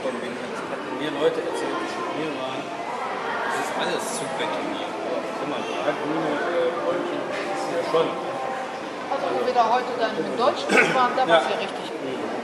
gekommen bin, hatten mir Leute erzählt, die schon hier waren, das ist alles zu betoniert. Guck mal, da grüne Bäumchen, das ist ja schon. Also, wo wir da heute dann in Deutschland waren, da war es ja richtig gut.